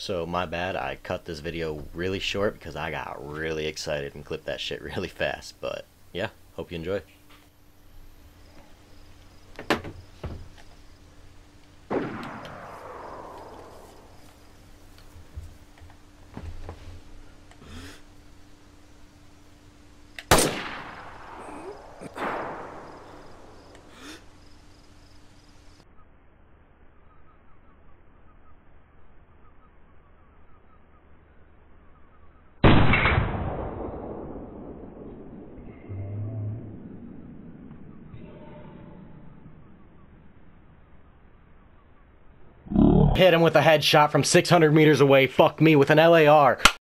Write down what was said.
So my bad, I cut this video really short because I got really excited and clipped that shit really fast. But yeah, hope you enjoy. Hit him with a headshot from 600 meters away. Fuck me with an LAR.